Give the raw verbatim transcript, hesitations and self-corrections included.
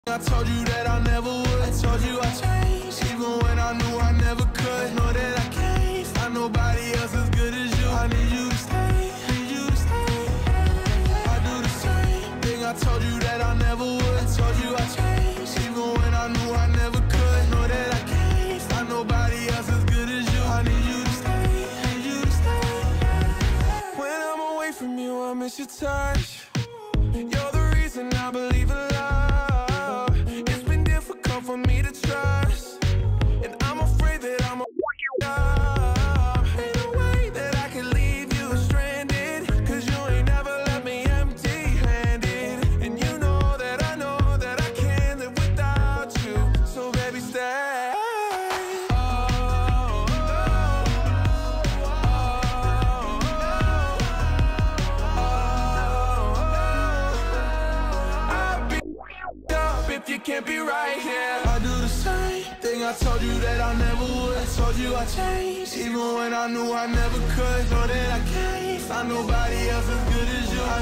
I told you that I never would. I told you I changed, even when I knew I never could. Know that I can't find nobody else as good as you. I need you to stay, need you to stay. I do the same thing, I told you that I never would. I told you I changed, even when I knew I never could. Know that I can't find nobody else as good as you. I need you to stay, need you to stay. When I'm away from you, I miss your touch. You're the reason I believe in love. It's been difficult for me to trust, and I'm afraid that I'm a up. Ain't no way that I can leave you stranded, cause you ain't never left me empty-handed. And you know that I know that I can't live without you. So baby, stay. If you can't be right here, I do the same thing, I told you that I never would. I told you I changed, even when I knew I never could. Know that I can't find nobody else as good as you. I